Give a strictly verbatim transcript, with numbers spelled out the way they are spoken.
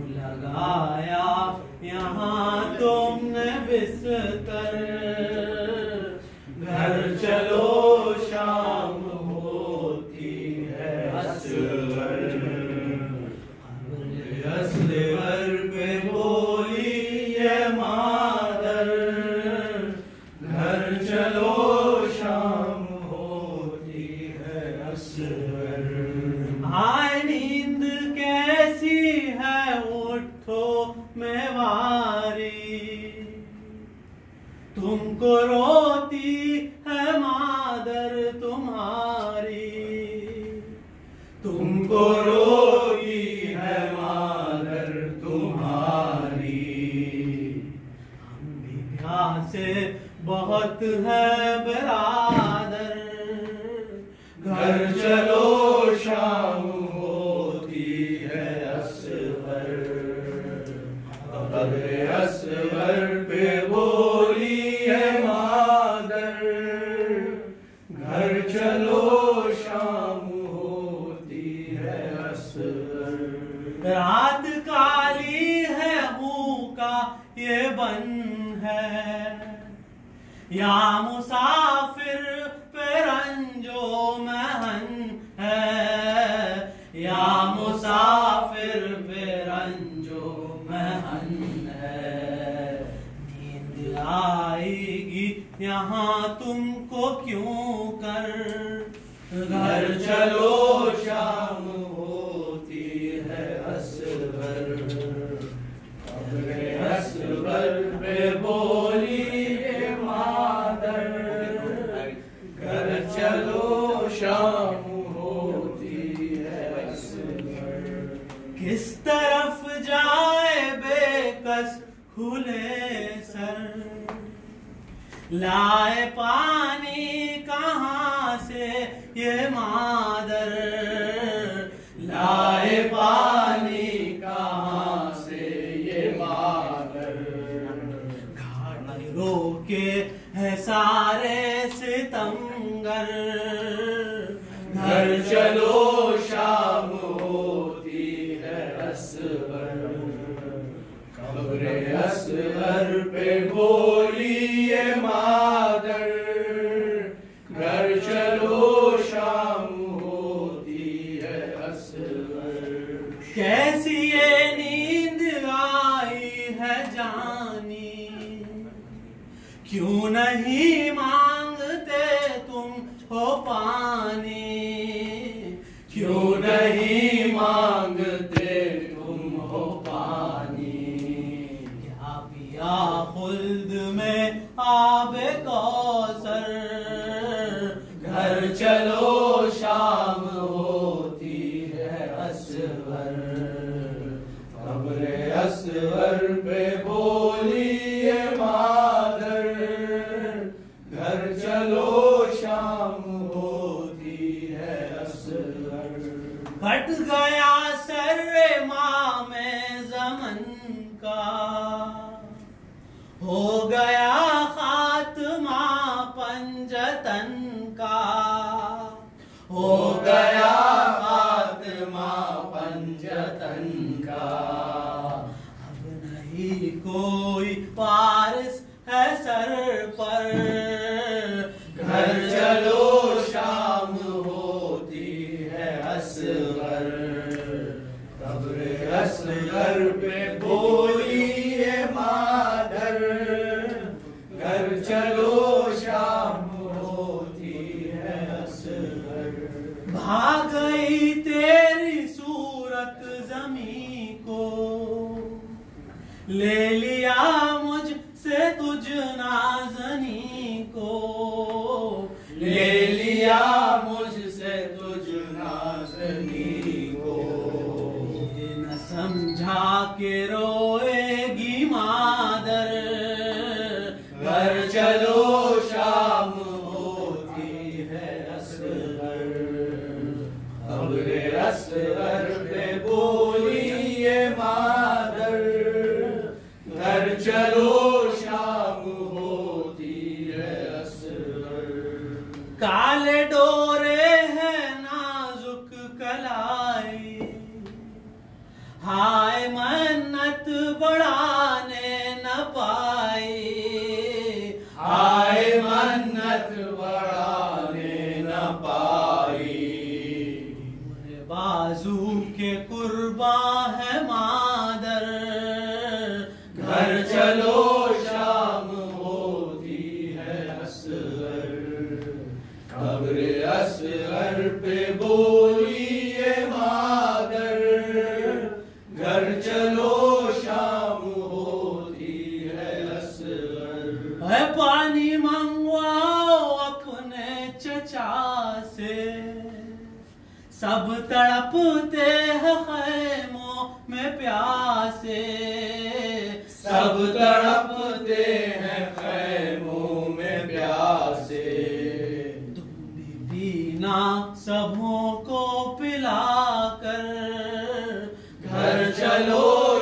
लगाया यहाँ तुमने बिस्तर, घर चलो शाम होती है असवर। असवर पे बोली ये मादर, घर चलो शाम होती है असवर। हाय नींद कैसी है उठो मैं वारी, तुमको रोती है मादर तुम्हारी, तुमको रोती है मादर तुम्हारी। हम भी प्यासे बहुत है बरादर, घर चलो शाम होती है असवर। अबे असवर पे बोली है मादर, घर चलो शाम होती है असवर। रात काली है मुँह का ये बन है, या मुसाफिर पे रंजो महन है, या मुसाफिर पे रंजो महन है। नींद आएगी यहाँ तुमको क्यों कर, घर चलो शाम होती है असवर। अबे असवर पे बोली ये मादर, घर चलो शाम होती है असवर। किस तरफ जाए बेकस खुले सर, लाए पानी कहाँ से ये मादर, लाए पानी कहाँ से ये मादर। घाट रोके है सारे सितमगर, घर चलो शाम होती है असवर। कब्रे असवर पे बोली ये मादर, घर चलो शाम होती है असवर। कैसी ये नींद आई है जानी, क्यों नहीं मांगते तुम हो पानी, क्यों नहीं मांगते तुम हो पानी। क्या पिया खुल्द में आबे कौसर, घर चलो शाम होती है असवर। कब्रे असवर पे बोली ये मादर, घर चलो शाम होती है असवर। कट गया सर्रे माँ में ज़मन का, हो गया खात्मा पंजतन का, हो गया खात्मा पंजतन का। अब नहीं कोई वारिस है सर पर, घर चलो शाम होती है असवर। कब्रे असगर पे बोली ये मादर, घर चलो शाम होती है असगर। भाग गई तेरी सूरत ज़मीं को, ले लिया मुझसे तुझ नाज़नी को, ले लिया मुझसे तुझ नाज़नी को। ये न समझा के रोएगी मादर, घर चलो शाम होती है असवर। कब्रे असवर पे बोली ये मादर, घर चलो शाम होती है असवर। काले डोरे हैं नाजुक कलाई, हाय आए मन्नत बढ़ाने न पाई, आए मन्नत बढ़ाने न पाई। बाजू के कुर्बा है मादर, घर चलो शाम होती है असगर, कब्र असगर पे बोली ये मादर, घर चलो शाम होती है असगर। है पानी मंगवाओ अपने चचा से, सब तड़पते हैं खैमों में प्यासे, सब तड़पते हैं खैमों में प्यासे। तुम भी पीना सबों को पिलाकर, घर चलो